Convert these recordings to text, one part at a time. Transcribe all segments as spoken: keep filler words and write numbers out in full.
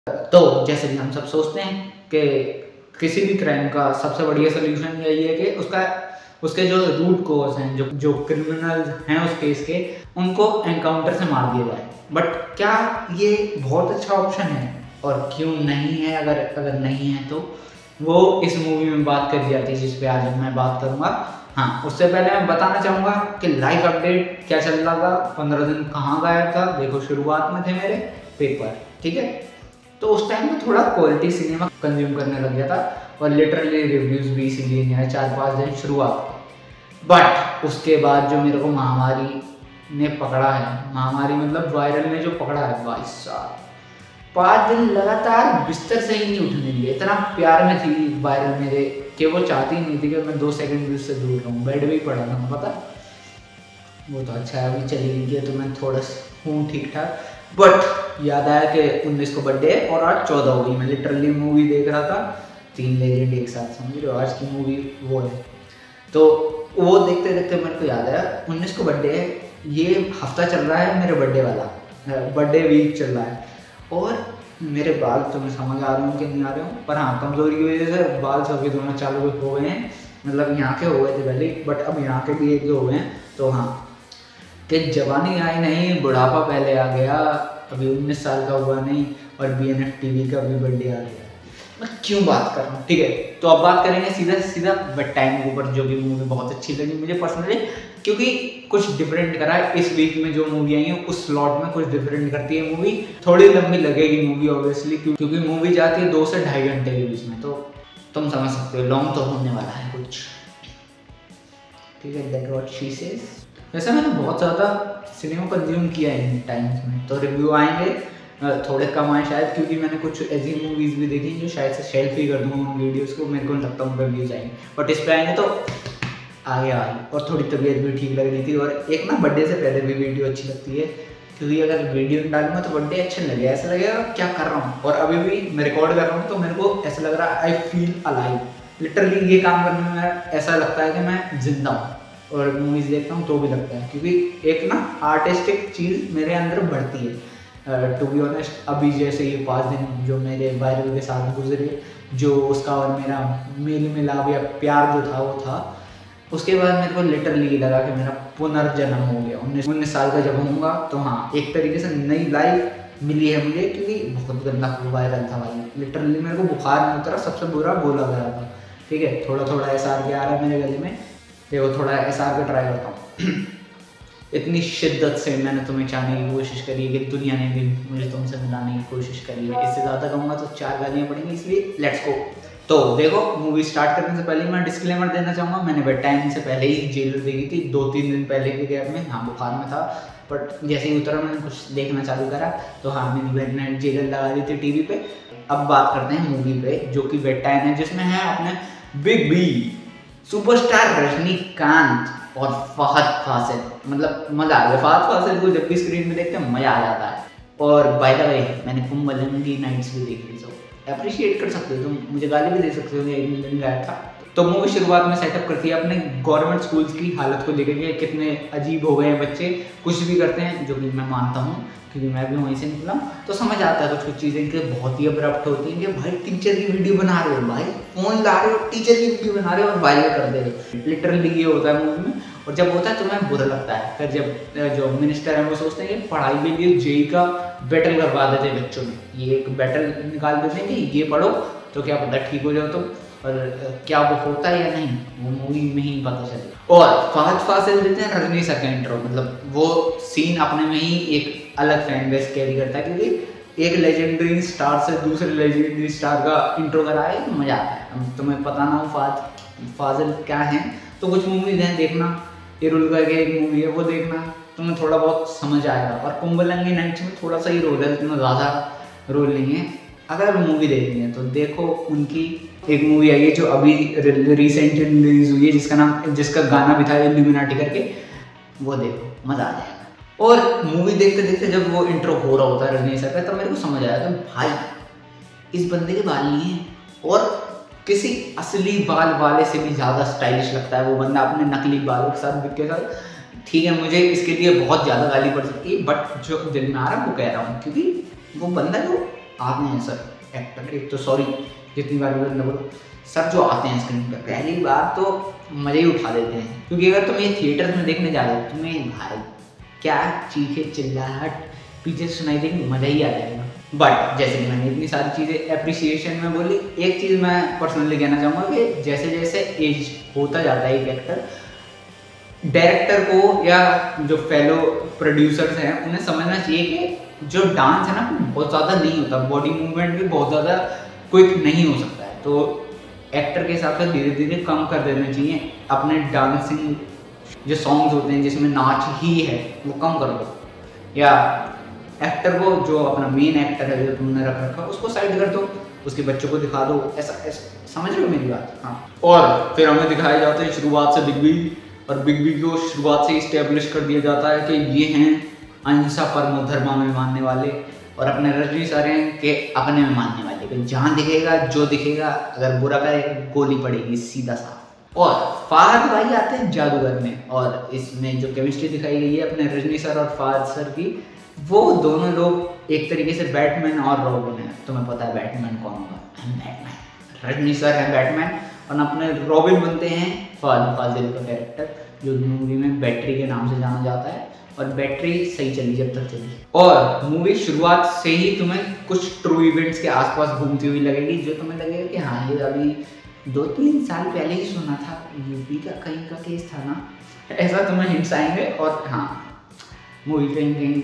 तो जैसे कि हम सब सोचते हैं कि किसी भी क्राइम का सबसे बढ़िया सोल्यूशन यही है कि उसका उसके जो रूट कोज हैं, जो जो क्रिमिनल्स हैं उस केस के, उनको एनकाउंटर से मार दिया जाए। बट क्या ये बहुत अच्छा ऑप्शन है? और क्यों नहीं है? अगर अगर नहीं है तो वो इस मूवी में बात करी जाती है, जिस पे आज मैं बात करूँगा। हाँ, उससे पहले मैं बताना चाहूँगा कि लाइफ अपडेट क्या चल रहा था, पंद्रह दिन कहाँ गायब था। देखो, शुरुआत में थे मेरे पेपर, ठीक है, तो उस टाइम में थोड़ा क्वालिटी सिनेमा कंज्यूम करने लग गया था और लिटरली रिव्यूज़ भी इसीलिए नहीं आए चार पाँच दिन शुरुआत। बट उसके बाद जो मेरे को महामारी ने पकड़ा है, महामारी मतलब वायरल ने जो पकड़ा है, भाई साहब पाँच दिन लगातार बिस्तर से ही नहीं उठने दिए। इतना प्यार में थी वायरल मेरे कि वो चाहती नहीं थी कि मैं दो सेकंड भी उससे दूर रहूँ। बेड भी पड़ा था, पता वो तो अच्छा है, अभी चली गई है तो मैं थोड़ा हूँ ठीक ठाक। बट याद आया कि उन्नीस को बर्थडे है और आज चौदह हो गई। मैं लिटरली मूवी देख रहा था, तीन लेजेंड एक साथ, समझ रहे हो, आज की मूवी वो है। तो वो देखते देखते मेरे को याद आया उन्नीस को बर्थडे है, ये हफ्ता चल रहा है मेरे बर्थडे वाला, बर्थडे वीक चल रहा है। और मेरे बाल तो मैं समझ आ रहा हूँ कि नहीं आ रहे हूँ, पर हाँ कमज़ोरी की वजह से बाल सफ़ेद होना चालू हो गए हैं। मतलब यहाँ के हो गए थे पहले, बट अब यहाँ के भी एक दो हो गए हैं। तो हाँ, कि जवानी आई नहीं, बुढ़ापा पहले आ गया, अभी उन्नीस साल का हुआ नहीं और B N F T V का भी बर्थडे आ गया। मैं क्यों बात कर रहा हूँ, ठीक है। तो अब बात करेंगे सीधा सीधा बेड टाइम के ऊपर, जो कि मूवी बहुत अच्छी लगी मुझे पर्सनली, क्योंकि कुछ डिफरेंट करा है। इस वीक में जो मूवी आई है उस स्लॉट में कुछ डिफरेंट करती है मूवी। थोड़ी लंबी लगेगी मूवी ऑब्वियसली, क्योंकि मूवी जाती है दो से ढाई घंटे के बीच में, तो तुम समझ सकते हो लॉन्ग तो होने वाला है कुछ, ठीक है। That what she says. वैसे मैंने बहुत ज़्यादा सिनेमा कंज्यूम किया है इन टाइम्स में, तो रिव्यू आएंगे थोड़े कम आए शायद, क्योंकि मैंने कुछ ऐसी मूवीज़ भी देखी जो शायद से शेल्फ ही कर दूँगा उन वीडियोज़ को, मेरे को नहीं लगता उन पर व्यूज़ आएंगे। बट इस पर आएंगे तो आगे आई। और थोड़ी तबीयत भी ठीक लग रही थी, और एक ना बर्थडे से पहले भी वीडियो अच्छी लगती है, क्योंकि अगर वीडियो डालूंगा तो बर्थडे अच्छे लगे, ऐसा लगेगा क्या कर रहा हूँ। और अभी भी मैं रिकॉर्ड कर रहा हूँ तो मेरे को ऐसा लग रहा है आई फील अलाइव। लिटरली ये काम करने में ऐसा लगता है कि मैं जिंदा हूँ, और मूवीज़ देखता हूँ तो भी लगता है, क्योंकि एक ना आर्टिस्टिक चीज़ मेरे अंदर बढ़ती है। टू बी ऑनेस्ट, अभी जैसे ये पाँच दिन जो मेरे वायरल के साथ गुजरे, जो उसका और मेरा मेल मिलाप या प्यार जो था वो था, उसके बाद मेरे को लिटरली लगा कि मेरा पुनर्जन्म हो गया। उन्नीस उन्नीस साल का जब होऊंगा तो हाँ, एक तरीके से नई लाइफ मिली है मुझे, क्योंकि बहुत गंदा वायरल था भाई। लिटरली मेरे को बुखार नहीं उतरा, सबसे बुरा वो लग रहा था, ठीक है। थोड़ा थोड़ा एस आर के आ रहा है मेरे गले में, देखो थोड़ा एस आर के ट्राई करता हूँ। इतनी शिद्दत से मैंने तुम्हें चाहने की कोशिश करी है कि दुनिया ने भी मुझे तुमसे मिलाने की कोशिश करी है। इससे ज़्यादा कहूँगा तो चार गालियाँ पड़ेंगी, इसलिए लेट्स गो। तो देखो, मूवी स्टार्ट करने से पहले मैं डिस्क्लेमर देना चाहूँगा, मैंने बेड टाइम से पहले ही जेलर देखी थी, दो तीन दिन पहले के गैप में। हाँ, बुखार में था, बट जैसे ही उतरा मैंने कुछ देखना चालू करा, तो हाँ मेरी बहन ने जेलर लगा दी थी टीवी पे। अब बात करते हैं मूवी पे, जो कि बेड टाइम है, जिसमें है अपने बिग बी सुपरस्टार रजनीकांत और फहद फासिल। मतलब मज़ा आ गया, फहद फासिल को जब भी स्क्रीन पे देखते हैं मज़ा आ जाता है। और बाय द वे मैंने कुंभलंगी नाइट्स भी देखी, तो अप्रिशिएट कर सकते हो तुम, मुझे गाली भी दे सकते हो, एक दिन गया था। तो मूवी शुरुआत में सेटअप करती है अपने गवर्नमेंट स्कूल्स की हालत को लेकर के, कितने अजीब हो गए हैं बच्चे, कुछ भी करते हैं, जो कि मैं मानता हूँ क्योंकि मैं भी वहीं से निकला, तो समझ आता है कुछ कुछ चीज़ें कि बहुत ही अब्रप्ट होती हैं कि भाई टीचर की वीडियो बना रहे हो, भाई फोन ला रहे हो, टीचर की वीडियो बना रहे हो और वायरल कर दे रहे हो। लिटरली ये होता है मूवी में, और जब होता है तो मैं बुरा लगता है। फिर जब जो मिनिस्टर है वो सोचते हैं कि पढ़ाई के लिए जेई का बैटल करवा देते हैं बच्चों में, ये एक बैटल निकाल देते हैं कि ये पढ़ो तो क्या पता ठीक हो जाओ तुम, और क्या वो होता है या नहीं वो मूवी में ही पता चले। और फहद फासिल देते हैं रजनी सर का इंट्रो, मतलब वो सीन अपने में ही एक अलग फैन बेस कैरी करता है, क्योंकि एक लेजेंडरी स्टार से दूसरे लेजेंडरी स्टार का इंट्रो कराए तो मज़ा आता है। तुम्हें पता ना हो फहद फासिल क्या है तो कुछ मूवीज हैं देखना, इरुल करके एक मूवी है वो देखना, तुम्हें थोड़ा बहुत समझ आएगा। और कुंभलंगी नाइट्स में थोड़ा सा ही रोल है, इतना ज़्यादा रोल नहीं है। अगर मूवी देखनी है तो देखो, उनकी एक मूवी आई है जो अभी रिसेंटली रिलीज हुई है, जिसका नाम जिसका गाना भी था इल्यूमिनाटी करके, वो देखो मज़ा आ जाएगा। और मूवी देखते देखते जब वो इंट्रो हो रहा होता है रजनी सर का, तब मेरे को समझ आया कि भाई इस बंदे के बाल नहीं हैं, और किसी असली बाल वाले से भी ज़्यादा स्टाइलिश लगता है वो बंदा अपने नकली बालों के साथ बिक के साथ। ठीक है, मुझे इसके लिए बहुत ज़्यादा गाली पड़ सकती है, बट जो दिल में आ रहा है वो कह रहा हूँ, क्योंकि वो बंदा जो आते हैं सर एक्टर, एक तो सॉरी जितनी बार भी बंदा बोलो, सब जो आते हैं स्क्रीन पर पहली बार तो मज़े ही उठा देते हैं। क्योंकि अगर तुम ये थिएटर में देखने जा रहे हो, तुम्हें भाई क्या चीखे चिल्लाहट पीछे सुनाई देगी, मज़ा ही आ जाएगा। बट जैसे कि मैंने इतनी सारी चीज़ें अप्रिसिएशन में बोली, एक चीज़ मैं पर्सनली कहना चाहूँगा कि जैसे जैसे एज होता जाता है एक एक्टर, डायरेक्टर को या जो फेलो प्रोड्यूसर्स हैं उन्हें समझना चाहिए कि जो डांस है ना बहुत ज़्यादा नहीं होता, बॉडी मूवमेंट भी बहुत ज़्यादा क्विक नहीं हो सकता है, तो एक्टर के हिसाब से धीरे धीरे कम कर देना चाहिए। अपने डांसिंग जो सॉन्ग्स होते हैं जिसमें नाच ही है वो कम कर दो, या एक्टर को जो अपना मेन एक्टर है जो तुमने रख रखा उसको साइड कर दो, उसके बच्चों को दिखा दो, ऐसा ऐसा समझ रहे हो मेरी बात? हाँ। और फिर हमें दिखाया जाता है शुरुआत से बिग बी, और बिग बी को शुरुआत से इस्टेब्लिश कर दिया जाता है कि ये हैं अहिंसा परमो धर्मा में मानने वाले, और अपने रजनी सर हैं कि अपने में मानने वाले, कि जहाँ दिखेगा जो दिखेगा अगर बुरा करे गोली पड़ेगी सीधा साफ। और फहद भाई आते हैं जादूगर में, और इसमें जो केमिस्ट्री दिखाई गई है अपने रजनी सर और फहद सर की, वो दोनों लोग एक तरीके से बैटमैन और रॉबिन है। तुम्हें पता है बैटमैन कौन होगा? बैटमैन। रजनी सर है बैटमैन और अपने रॉबिन बनते हैं फहद फाजिल का कैरेक्टर, जो मूवी में बैटरी के नाम से जाना जाता है, और बैटरी सही चली जब तक चली। और मूवी शुरुआत से ही तुम्हें कुछ ट्रू इवेंट्स के आसपास घूमती हुई लगेगी, जो तुम्हें लगेगा कि हाँ ये अभी दो तीन साल पहले ही सुना था, यूपी का कहीं का केस था ना, ऐसा तुम्हें हिंट्स आएंगे। और हाँ मूवी कहीं कहीं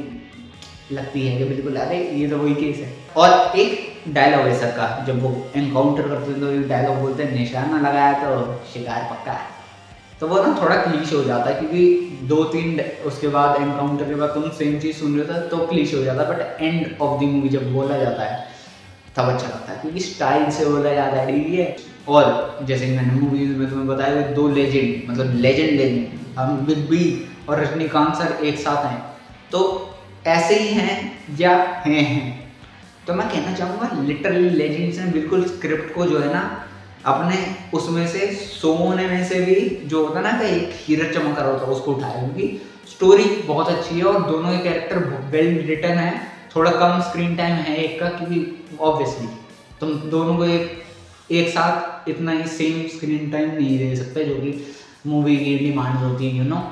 लगती है कि बिल्कुल अरे ये तो वही केस है। और एक डायलॉग है सर का, जब वो एनकाउंटर करते हैं तो एक डायलॉग बोलते हैं निशाना लगाया तो शिकार पक्का है, तो वो ना थोड़ा क्लीश हो जाता है, क्योंकि दो तीन उसके बाद एनकाउंटर के बाद तुम सेम चीज़ सुन रहे हो तो क्लीश हो जाता है, but end of the movie जब बोला जाता है तब अच्छा लगता है, क्योंकि स्टाइल से बोला जाता है ठीक है। और जैसे कि मैंने मूवीज में तुम्हें बताया दो लेजेंड, मतलब लेजेंड लेजेंड हम बिग बी और रजनीकांत सर एक साथ हैं, तो ऐसे ही हैं या हैं हैं तो मैं कहना चाहूँगा लिटरली लेजेंड्स ने बिल्कुल स्क्रिप्ट को जो है ना अपने उसमें से सोने में से भी जो होता है ना कि एक हीरा चमक रहा होता है उसको उठाया, क्योंकि स्टोरी बहुत अच्छी है और दोनों के कैरेक्टर वेल रिटन है। थोड़ा कम स्क्रीन टाइम है एक का, क्योंकि ऑब्वियसली तुम दोनों को एक एक साथ इतना ही सेम स्क्रीन टाइम नहीं दे सकते जो कि मूवी की डिमांड होती है, यू नो।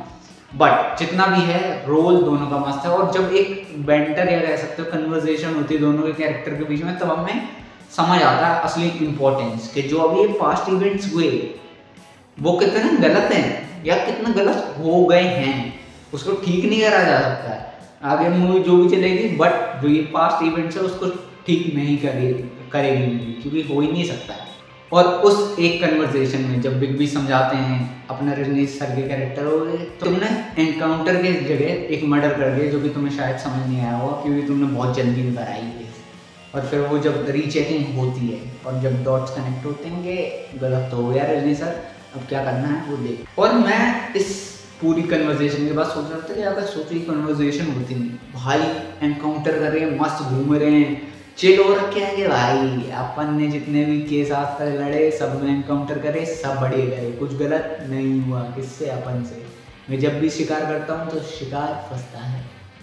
बट जितना भी है रोल दोनों का मस्त है, और जब एक बेंटर या कह सकते हो कन्वर्सेशन होती है दोनों के कैरेक्टर के बीच में, तब हमें समझ आता है असली इम्पोर्टेंस कि जो अभी ये पास्ट इवेंट्स हुए वो कितने गलत हैं या कितने गलत हो गए हैं, उसको ठीक नहीं करा जा सकता है। आगे मूवी जो भी चलेगी, बट जो ये पास्ट इवेंट्स है उसको ठीक नहीं करेगी करेगी मूवी, क्योंकि हो ही नहीं सकता है। और उस एक कन्वर्सेशन में जब बिग बी समझाते हैं अपने रजनीश सर के कैरेक्टर को, तो तुमने एनकाउंटर के जगह एक मर्डर कर दिया, जो कि तुम्हें शायद समझ नहीं आया होगा क्योंकि तुमने बहुत जल्दी में कराई है। और फिर वो जब रीचेकिंग होती है और जब डॉट्स कनेक्ट होते हैं कि गलत तो हो गया रजनी सर, अब क्या करना है वो देख। और मैं इस पूरी कन्वर्सेशन के बाद सोच रहा था कि अगर सोची कन्वर्सेशन होती नहीं, भाई एनकाउंटर कर रहे हैं, मस्त घूम रहे हैं, चिल हो रखे हैं कि भाई अपन ने जितने भी केस आज तक लड़े सब में एनकाउंटर करे, सब बड़े गए, कुछ गलत नहीं हुआ किससे अपन से। मैं जब भी शिकार करता हूँ तो शिकार फंसता है,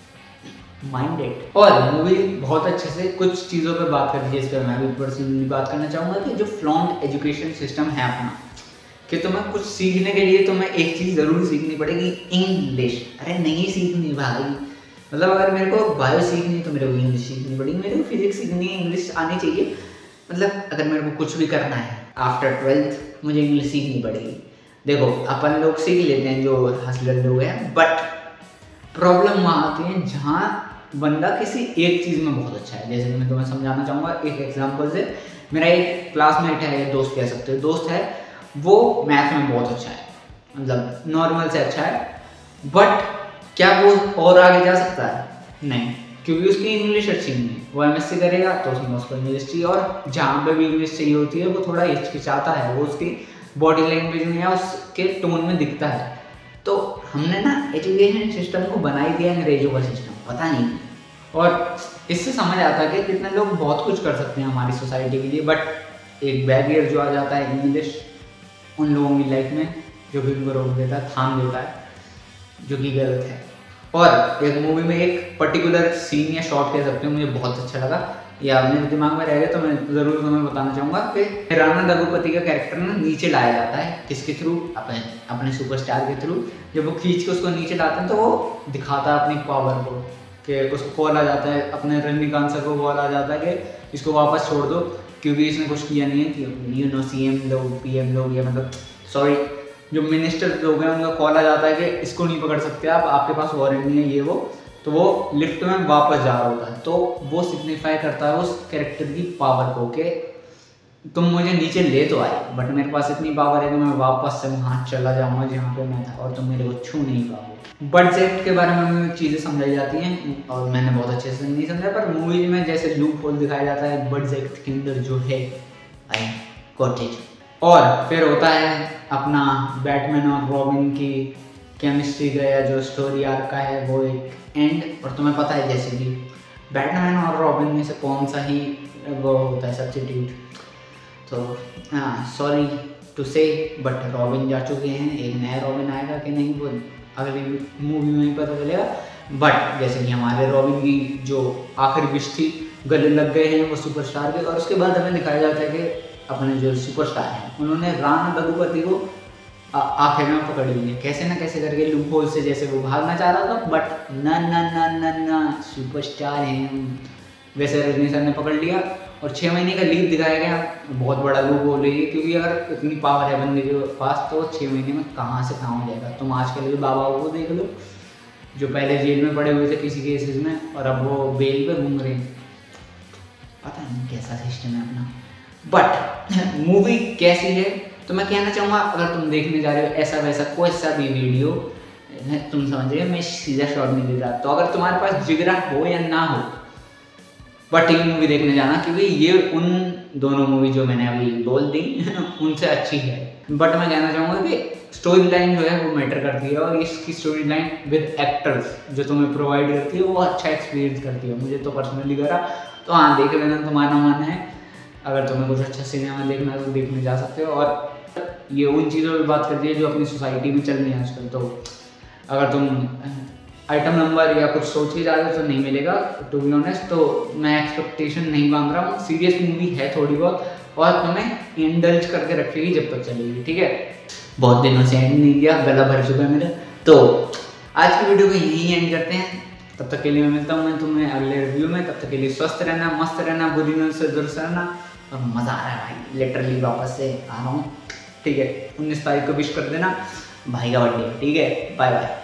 माइंडेड। और मूवी बहुत अच्छे से कुछ चीज़ों पर बात करती है, इस पर मैं भी पर्सनली बात करना चाहूँगा कि जो फ्लॉन्ट एजुकेशन सिस्टम है अपना, कि तुम्हें कुछ सीखने के लिए तुम्हें एक चीज़ ज़रूर सीखनी पड़ेगी, इंग्लिश। अरे नहीं सीखनी भाई, मतलब अगर मेरे को बायो सीखनी है तो मेरे को इंग्लिश सीखनी पड़ेगी, मेरे को फिजिक्स सीखनी है इंग्लिश आनी चाहिए। मतलब अगर मेरे को कुछ भी करना है आफ्टर ट्वेल्थ मुझे इंग्लिश सीखनी पड़ेगी। देखो अपन लोग सीख लेते हैं जो हसलर लोग हैं, बट प्रॉब्लम वहाँ आती है जहाँ बंदा किसी एक चीज़ में बहुत अच्छा है। जैसे कि मैं तुम्हें समझाना चाहूँगा एक एग्जांपल से। मेरा एक क्लासमेट है, दोस्त कह सकते हो, दोस्त है, वो मैथ में बहुत अच्छा है, मतलब नॉर्मल से अच्छा है, बट क्या वो और आगे जा सकता है? नहीं, क्योंकि उसकी इंग्लिश अच्छी नहीं है। वो एमएससी करेगा तो उसमें उसको इंग्लिश चाहिए, और जहाँ पे भी इंग्लिश चाहिए होती है वो थोड़ा हिचकिचाता है, वो उसकी बॉडी लैंग्वेज में या उसके टोन में दिखता है। तो हमने ना एजुकेशन सिस्टम को बना ही दिया अंग्रेजों का सिस्टम, पता नहीं। और इससे समझ आता है कि कितने लोग बहुत कुछ कर सकते हैं हमारी सोसाइटी के लिए, बट एक बैरियर जो आ जाता है इंग्लिश उन लोगों की लाइफ में, जो भी उनको रोक देता है, थाम देता है, जो कि गलत है। और एक मूवी में एक पर्टिकुलर सीन या शॉट कह सकते हो मुझे बहुत अच्छा लगा, या मेरे दिमाग में रह गया तो मैं ज़रूर तुम्हें बताना चाहूँगा कि राणा दग्गुपति का कैरेक्टर ना नीचे लाया जाता है। किसके थ्रू? अपने अपने सुपरस्टार के थ्रू। जब वो खींच के उसको नीचे लाते हैं तो वो दिखाता है अपनी पावर को, कि उसको कॉल आ जाता है, अपने रजनीकांत सर को कॉल आ जाता है कि इसको वापस छोड़ दो क्योंकि इसने कुछ किया नहीं है। कि यू नो सी एम लोग, पी एम लोग, या मतलब सॉरी जो मिनिस्टर लोग हैं उनका कॉल आ जाता है कि इसको नहीं पकड़ सकते आप, आपके पास वारंट नहीं है ये वो। तो वो लिफ्ट में वापस जा रहा होता है, तो वो सिग्निफाई करता है उस कैरेक्टर की पावर को कि तुम मुझे नीचे ले तो आए बट मेरे पास इतनी पावर है कि मैं वापस से वहाँ चला जाऊँगा जहाँ पे मैं था और तुम मेरे को छू नहीं पाओगे। बर्ड्स एक्ट के बारे में हमें चीज़ें समझाई जाती हैं और मैंने बहुत अच्छे से नहीं समझा, पर मूवीज में जैसे लूप होल दिखाया जाता है बर्ड्स एक्ट के अंदर जो है आई कॉटेज। और फिर होता है अपना बैटमैन और रॉबिन की केमिस्ट्री का या जो स्टोरी आर्क का है वो एक एंड। और तुम्हें पता है जैसे कि बैटमैन और रॉबिन में से कौन सा ही वो होता है सब्स्टिट्यूट, तो हाँ sorry to say but Robin जा चुके हैं। एक नया रॉबिन आएगा कि नहीं वो अगली मूवी में ही पता चलेगा। बट जैसे कि हमारे रॉबिन की जो आखिरी विश थी गले लग गए हैं वो सुपरस्टार के। और उसके बाद हमें दिखाया जाता है कि अपने जो सुपरस्टार हैं उन्होंने राणा दग्गुपति को आखिर में पकड़ लिया कैसे ना कैसे करके लूप होल से। जैसे वो भागना चाह रहा था बट ना ना ना ना ना सुपरस्टार हैं, वैसे रजनी सर ने पकड़ लिया और छः महीने का लीव दिखाया गया। बहुत बड़ा लूप होल है क्योंकि अगर इतनी पावर है बंदे के पास तो छः महीने में कहाँ से कहाँ हो जाएगा। तुम आज के लिए बाबा को देख लो जो पहले जेल में पड़े हुए थे किसी केसेस में और अब वो बेल पे घूम रहे हैं, पता नहीं कैसा सिस्टम है अपना। बट मूवी कैसी है तो मैं कहना चाहूँगा अगर तुम देखने जा रहे हो ऐसा वैसा कोई सा भी वीडियो तुम समझ रहे हो, मैं सीधा शॉट नहीं दे रहा। तो अगर तुम्हारे पास जिगरा हो या ना हो बट ये मूवी देखने जाना क्योंकि ये उन दोनों मूवी जो मैंने अभी बोल दी उनसे अच्छी है। बट मैं कहना चाहूँगा कि स्टोरी लाइन जो है वो मैटर करती है और इसकी स्टोरी लाइन विद एक्टर्स जो तुम्हें प्रोवाइड करती है वो अच्छा एक्सपीरियंस करती है। मुझे तो पर्सनली करा, तो हाँ देख लेना, तुम्हारा मन है। अगर तुम्हें कुछ अच्छा सिनेमा देखना है तो देखने जा सकते हो। और ये उन चीज़ों पर बात करती है जो अपनी सोसाइटी में चल रही है आजकल। तो अगर तुम आइटम नंबर या कुछ सोच के जा रहे हो तो नहीं मिलेगा टू बी ऑनेस्ट। तो मैं एक्सपेक्टेशन नहीं बांध रहा हूँ, सीरियस मूवी है थोड़ी बहुत और तुम्हें इंडल्ज करके रखेगी जब तक चलेगी, ठीक है। बहुत दिनों से एंड नहीं किया, गला भर चुका है मेरा। तो आज की वीडियो को यहीं एंड करते हैं। तब तक के लिए मैं मिलता हूँ मैं तुम्हें अगले रिव्यू में। तब तक के लिए स्वस्थ रहना, मस्त रहना, बुरी न्यूज़ से दूर रहना। और मज़ा आ रहा है भाई, लिटरली वापस से आ रहा हूँ, ठीक है। उन्नीस तारीख को विश कर देना भाई का बर्थडे, ठीक है। Bye bye.